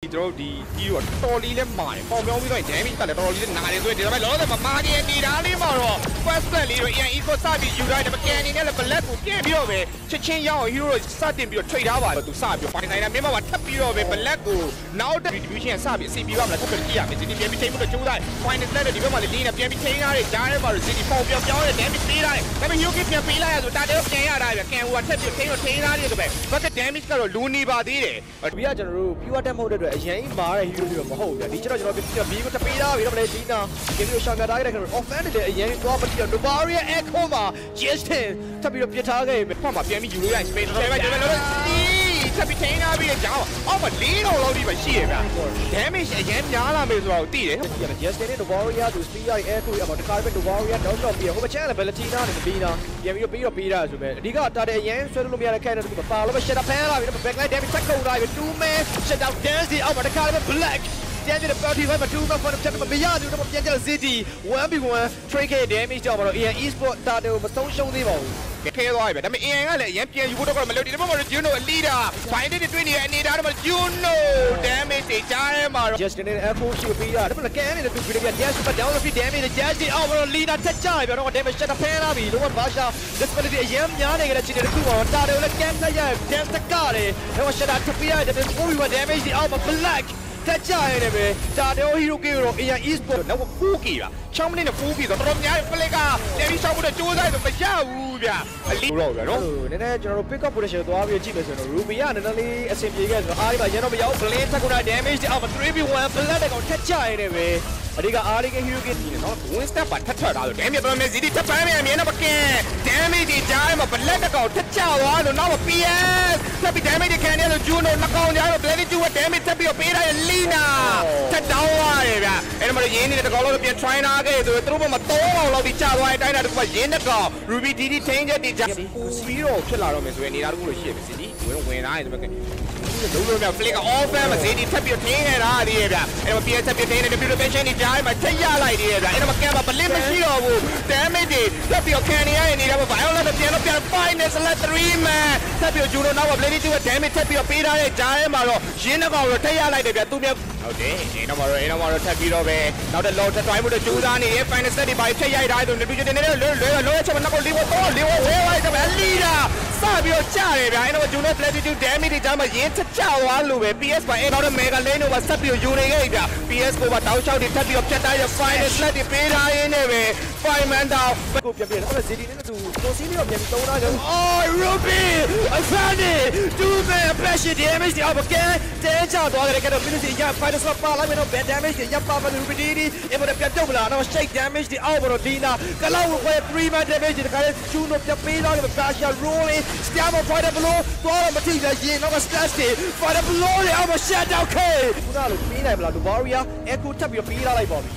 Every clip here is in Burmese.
ကျွန်တော်ဒီတော်တော်လေးလဲမာတယ်ပေါင်ပြောင်းပြီးတော့ damage တက်တယ်တော်တော်လေးနာတယ်ဆိုရင်ဒီတော့လောလောဆယ်မှာမာကြီးနေတာလေးမှာတော့ first set လေးတော့ EN eco စပြီးယူလိုက်တယ်မကန်နေနဲ့လည်း black ကိုပြည့်ပြီးတော့ပဲချက်ချင်းရောက် hero စတင်ပြီးတော့ trade ထားပါတယ်သူစပြီးပိုင်နိုင်တာမြင်မှာပါထပ်ပြီးတော့ပဲ black ကိုနောက်တဲ့ distribution စပြီးအစီပြီးပါမလားထပ်ပြီးကြည့်ရမယ်ဒီပြန်ပြီးချိန်ပြီးတော့ကျိုးလိုက် final set ဒီဘက်မှာလည်းလေးနဲ့ပြန်ပြီးချိန်ရတယ်ကြားထဲမှာတော့ city ပေါင်ပြောင်းတယ် damage ပေးလိုက်ဒါပေမဲ့ hero ပြန်ပေးလိုက်ရဆိုတာတဲပြန်ရတာပဲကန်ဟိုကထပ်ပြီးချိန်ထားတယ်ဆိုပဲ bucket damage ကတော့လူနေပါသေးတယ်ဒီကကျွန်တော်တို့ pure attack မဟုတ်တဲ့အတွက်အရင်မားတဲ့ hero တွေမဟုတ်ဘူးဒီကျွန်တော်ပြီးကိုတပေးထားပြီးတော့လည်းဒီနာဒီလိုရှောင်ပြထားခဲ့တဲ့ offense တွေအရင်သွားမတိတော့ Novaria echo မှာ Justin ထပ်ပြီးတော့ပြစ်ထားခဲ့ပြီဖတ်မှာပြန်ပြီးယူလို့ရရင် space တွေပဲဒီလိုထပ်ပြီးထိန်းထားပြီးကြောင်းအောက်မှာ4တော့လောက်ဒီပဲရှိရဗျာ damage အရင်များလာမယ်ဆိုတော့သိတယ် Justin နဲ့ Novaria သူ speed ရ echo အပေါ်တခါပဲ Novaria တော့တော့ပြီးဟိုမချမ်းလည်း Valentina နဲ့ပြီးနာပြန်ပြီးတော့ပေးတာဆိုပဲအဓိကတာတဲ့အရင်ဆွဲလို့မရတဲ့ခဲနဲ့သူပါလို့ပဲ shut up ဖမ်းလာပြီးတော့ backline damage ဆက်ကုန်လာပြီး two man shut down dance အောက်မှာတခါပဲ blackပြန်ပြီးတော့ party ဘက်မှာ2 man 4 ချက်မရဘူးတော့ပြန်ကြတဲ့ city 1v1 trade damage ကြောင့်တော့ EN Esport တာတဲ့မဆုံးရှုံးသေးပါဘူးခဲသွားပြီဒါပေမဲ့ AN ကလည်းအရင်ပြန်ယူဖို့တော့မလုပ်ဒီဘက်မှာတော့ Juno အလီတာ find တွေတွေ့နေတဲ့အနေထားတော့ Juno damage တွေကြားထဲမှာတော့ Justin နဲ့ Echo ရှိပြီးတာဒါပေမဲ့ကန်နေတဲ့သူပြည်ပြန် dash ပတ် down လို့ damage နဲ့ Justin အော်တော့ Lina ထက်ကြရပြီတော့ damage ချက်ဖမ်းလာပြီတော့ဘာရှာ disability အရင်များနေကြတဲ့ချိန်တခုပေါ်တာတယ်လည်းကန်ဆက်ရ dance တကားတယ်တော့ shut up ထပ်ပြရတယ် 41 damage အောက်မှာ black တက်ကြရတယ်ပဲတာတယ် hero ကတော့ EN Esport နောက်4 key ပါ6မိနစ်နဲ့4 key ဆိုတော့တော်တော်များ play ကတယ်ပြီးရှောက်ဖို့တော့ကြိုးစားတယ်မရဘူးဗျအလီတော့ဗျနော်နည်းနည်းကျွန်တော်တို့ pick up position သွားပြီးကြည့်မယ်ဆိုတော့ Ruby ကနည်းနည်းလေးအဆင်ပြေခဲ့ဆိုတော့အားဒီမှာရတော့မရောက် blink တက်ကုန်တာ damage အောက်မှာ 3v1 black ကောင်ထက်ကြရတယ်ပဲအဓိကအားလေးက hero ကဒီနော် win step ပါထပ်ထွက်တာဆို damage တော်တော်များ ZD ထပ်ပန်းမြန်မြင်တော့မကင် damage တွေကြားမှာ black ကောင်ထက်ကြသွားလို့နောက် PS ထပ်ပြီး damage တွေခံနေလို့ Juno နှစ်ကောင်ကြားတော့ black 2 damage ထပ်ပြီးပေးထားရ Lina ထက်တောင်းရတယ်ဗျအဲ့ဒါမှရင်းနေတဲ့တကောင်လုံးပြန် try နာခဲ့ဆိုတော့သူတို့ဘက်မှာ3ကောင်လောက်ဒီကျသွားတဲ့အတိုင်းတာတခုကရင်းတဲ့ကောင် Ruby DD ထိန်းချက်တွေကြားပြီးတော့ဖြစ်လာတော့မယ်ဆိုရင်နေတာတခုလို့ရှိရမယ်စီဒီဝင်လာတယ်ဆိုတော့လုံးလုံးမြောက် flick off မှာ ZD ထပ်ပြီးထိန်းနေတာဒီရဲ့ဗျအဲ့တော့ PS ထပ်ပြီးထိန်းနေတယ် pension တွေကြားမှာထိရလိုက်ဒီရဲ့ဗျအဲ့တော့ကံမှာ blink မရှိတော့ဘူး damage တွေထပ်ပြီးခံနေရနေတာပဲ violent ပြန် final select 3 man ထပ်ပြီး Juno နောက် blade 2 damage ထပ်ပြီးပေးထားတဲ့ကြားထဲမှာတော့ရင်းနှကောင်တော့ထိရလိုက်တယ်ဗျသူမြဟုတ်တယ်အဲ့တော့တော့ထပ်ပြီးတော့ပဲနောက်တဲ့ low တွိုင်းမှုတော့ကြိုးစားနေရဲ့ final set တွေပါထိရိုက်ထားတယ်ဆို division တွေနဲ့လွဲချက်မနှောက်လေးဝဲလိုက်တယ်ဗျလီတာစပြီးတော့ကြားတယ်ဗျအဲ့တော့ Juno platitude damage တွေကြားမှာရင်းထချသွားလို့ပဲ PS ပါအဲ့တော့ mega lane တော့ဆက်ပြီးယူနေခဲ့ပြီဗျ PS ကိုပါတောက်လျှောက်တွေထပ်ပြီးတော့ဖြတ်ထားရ final set တွေပေးထားရင်းနဲ့ပဲ 5 man down ကိုပြန်ပြန်အဲ့ ZD နဲ့သူကိုစီးပြီးတော့ပြန်သုံးထားတယ်အော် Ruby I found it 2 man pressure damage တွေအောက်ကတဲချသွားတယ်ကတော့ minute ရ final slot ပါလိုက်မယ်တော့ bad damage တွေရပါမယ် Ruby DD အဲ့ပေါ်ပြန်တော့မလားတော့ shake damage တွေအောက်ပေါ်တော့ Dina ကလောက်ဝဲ 3 man damage တွေတခါလေ Juno ပြန်ပေးတော့တယ် Basha rolling scam fighter below သွားတော့မထိရရင်တော့ stats တွေ fighter below တွေအောက်မှာ shut down K ခုနလိုပေးနိုင်မလား Novaria echo ထပ်ပြီးပေးထားလိုက်ပါပြီ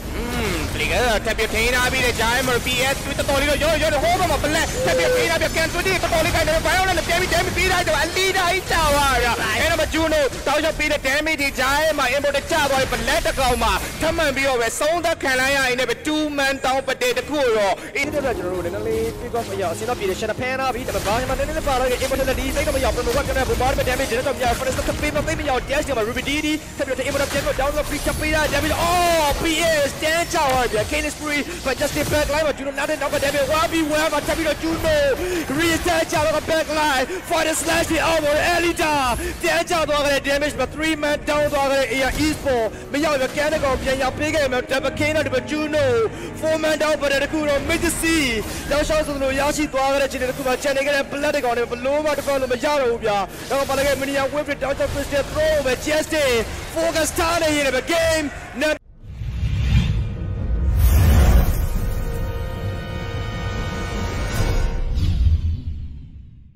Flick ထပ်ပြီးထိန်းထားပြီးတဲ့ဂျိုင်းမှာ PS တော်တော်လေးတော့ရောဟိုးမှာ black ထပ်ပြီးပေးထားပြီးကန်တူတီတော်တော်လေးကိုင်းတယ် violent နဲ့ပြန်ပြီး damage ပေးထားတယ်အလီတာကြီးကြာသွားရအဲ့တော့ Juno တောက်ချက်ပေးတဲ့ damage တွေဂျိုင်းမှာ import ကျသွားပြီး black တစ်ကောင်မှာထပ်မှန်ပြီးတော့ပဲဆုံးသက်ခံလိုက်ရရင်လည်း2 man တောင်းပတဲ့တခုတော့အဲ့ဒါကကျွန်တော်တို့နည်းနည်းလေး pick up မရအောင်အစင်းတော့ပြည်တယ် shut up ဖမ်းထားပြီးဒါပေမဲ့ဘာမှနည်းနည်းပါတော့ import နဲ့ဒီစိတ်တော့မရအောင် promo ကလည်း bombard damage တွေတော့မရ first ကပေးမရအောင် dash မှာ Ruby DD ထပ်ပြီး import ပြန်တော့ down တော့ free ချပေးတာ damage အော် PS တန်းချသွားပြီKane spree but just the back line မှာ Juno နောက်တဲ့နောက်က damage 1v1 မှာထပ်ပြီးတော့ Juno reset ချတော့ back line for the slash ဒီ over Elita တန်းချသွားတဲ့ damage မှာ 3 man down သွားတဲ့ EN Esport မရောက်ရကန်တဲ့ကောင်ပြန်ရပေးခဲ့မယ် double Kane နဲ့ double Juno 4 man down ပါတယ်တခုတော့ Mythic တောက်လျှောက်ဆိုလို့ရရှိသွားတဲ့ချိန်တခုမှာ ချန်နေခဲ့တဲ့ black တဲ့ကောင်တွေဘလို့မှတစ်ဖက်လို့မရတော့ဘူးဗျာတော့ပါလာခဲ့ minion whip တောက်ချောက် crystal throw ပဲ Justin focus ထားနေရင်ပဲ game